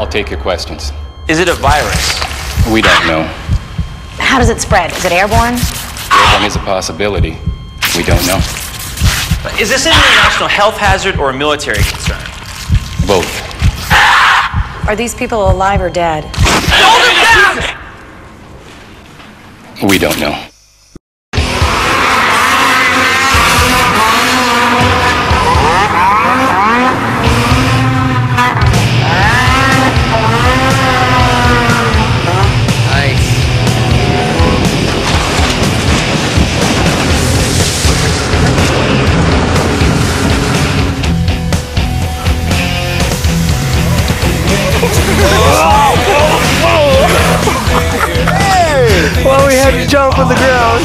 I'll take your questions. Is it a virus? We don't know. How does it spread? Is it airborne? Airborne is a possibility. We don't know. Is this an international health hazard or a military concern? Both. Are these people alive or dead? Hold him down! We don't know. Well, we had to jump on the ground.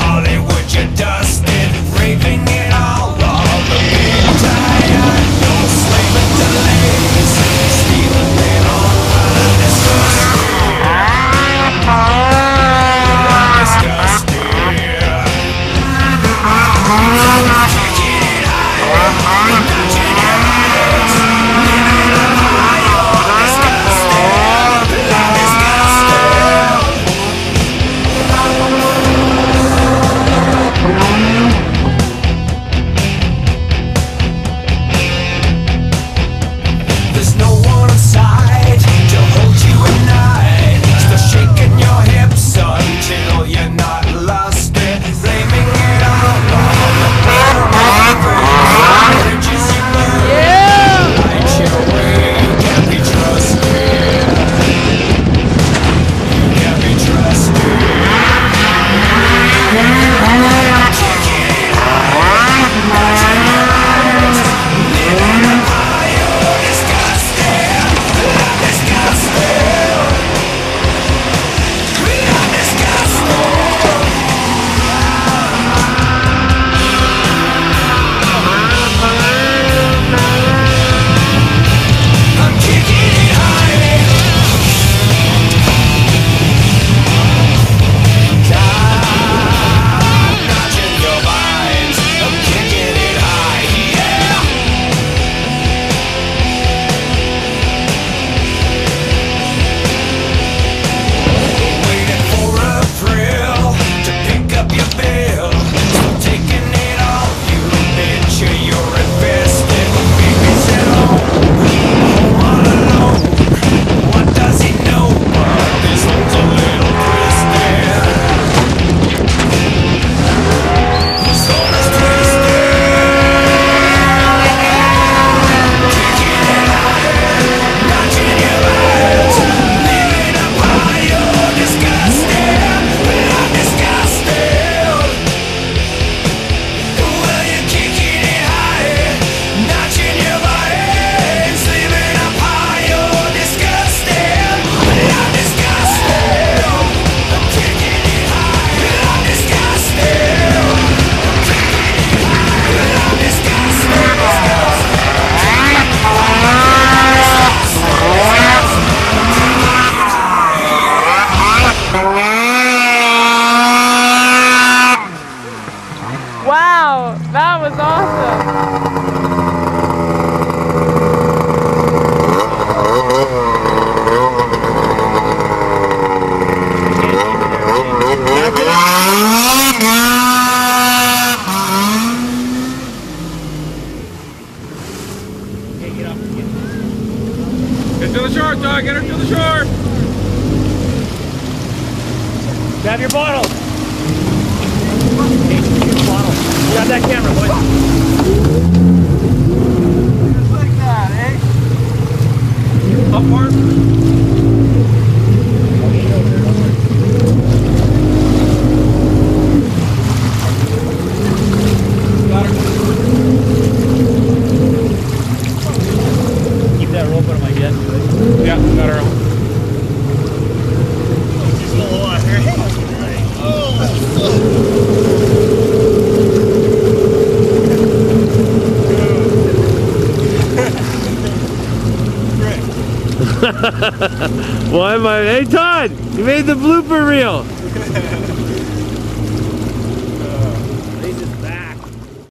Wow, that was awesome. Get to the shore, Todd. Get her to the shore. Grab your bottle. Grab that camera, boy. Just like that, eh? Upward. Got her. Keep that rope out of my jet. Yeah, got her. Just a little water. Why am I? Hey Todd, you made the blooper reel.